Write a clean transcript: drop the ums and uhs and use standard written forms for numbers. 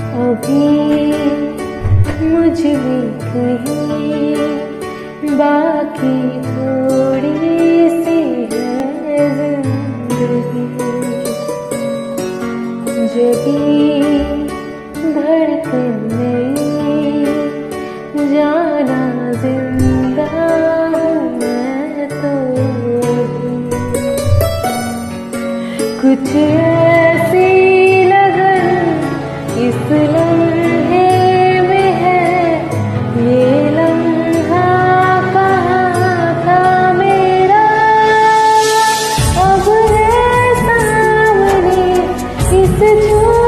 अभी मुझ में कहीं बाकी थोड़ी सी है जिंदगी, जगी धड़कन नहीं जाना जिंदा हूँ मैं तो अभी। कुछ ऐसी लगन इस लम्हे में है, ये लम्हा कहाँ था मेरा, अब है सामने इस